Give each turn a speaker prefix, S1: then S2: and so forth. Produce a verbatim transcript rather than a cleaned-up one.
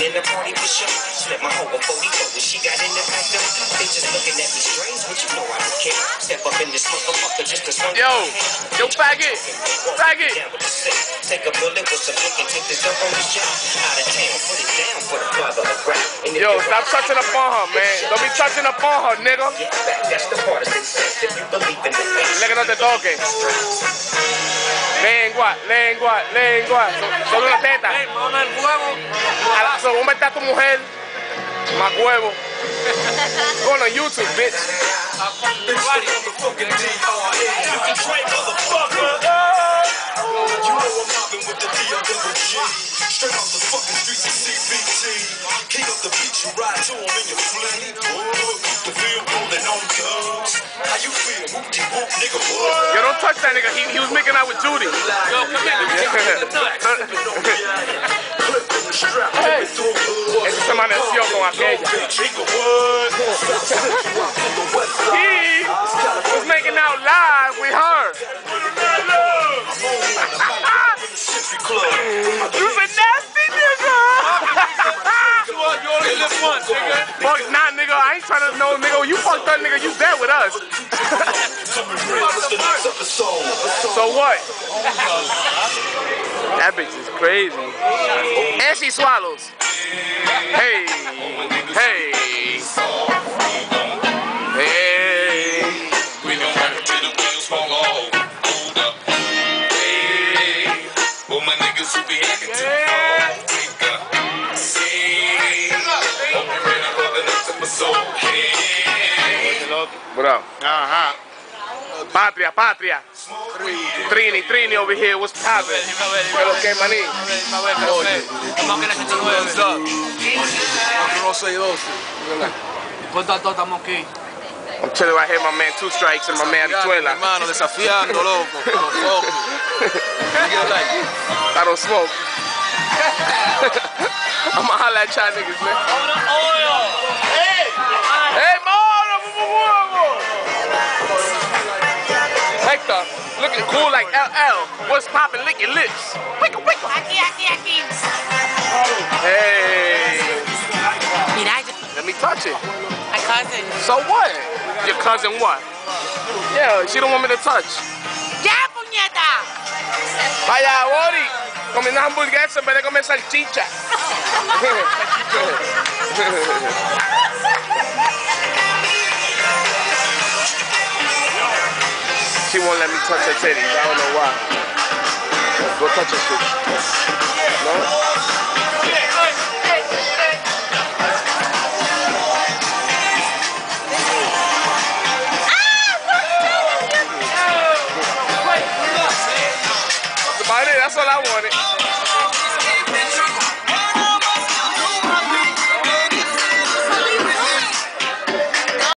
S1: in the party for sure. Spent my whole forty-four when she got in the back door. They just looking at me strange, but you know I don't care. Step up in this motherfucker just to swing.
S2: Yo, yo, faggot, faggot.
S1: Take a bullet with some dick and take this up on the jet. Out of town, put it down for the father of rap.
S2: Yo, stop touching up on her, man. Don't be touching up on her, nigga.
S1: That's the part of success if you believe in the face.
S2: Nigga, no te toques. Lengua, lengua, lengua. Solo una teta. So, ¿dónde está tu mujer? Más huevo. Go on YouTube, bitch.
S3: Straight off the fucking streets of C B T. King up the beach, you ride to him in your fleet. The field rolling on guns. How you feel? Whoop-de whoop, nigga.
S2: Yo, don't touch that nigga. He, he was making out with Judy.
S3: Yo, come here.
S2: Hey. Ese se amaneció con aquella. He was making out live with her. You's a nasty nigga.
S3: You only live once, nigga.
S2: Fuck, nah, nigga. I ain't trying to know, nigga. You fucked up, nigga. You dead with us. So what? That bitch is crazy. And she swallows. Hey, hey, hey.
S3: We don't rock it till the wheels fall off. Hold up. Hey, all my niggas who be acting too hard. Wake up. Hey, hope you're ready for the next episode. Hey.
S2: What up? Uh-huh. Patria, Patria. Trini, Trini over here. What's poppin'? Hello, ¿qué maní?
S4: What's up?
S2: I'm chilling right here, my man Two Strikes and my man Tuela.
S4: Hermano, desafiando, loco.
S2: I don't smoke. I'ma holla at y'all niggas, man. Hey! Hey, Moro! Hector, looking cool like L L. What's poppin'? Lick your lips. Wiggle, wiggle.
S5: Aquí, aquí, aquí.
S2: Hey.
S5: Mira,
S2: Let me touch it.
S5: my cousin.
S2: So what? Your cousin what? Yeah, she don't want me to touch.
S5: ¡Ya, puñeta!
S2: Vaya, Bori. Comiendo hamburguesas en vez de comer salchicha. She won't let me touch her titties. I don't know why. Go touch her shit. No? That's about it. That's all I wanted.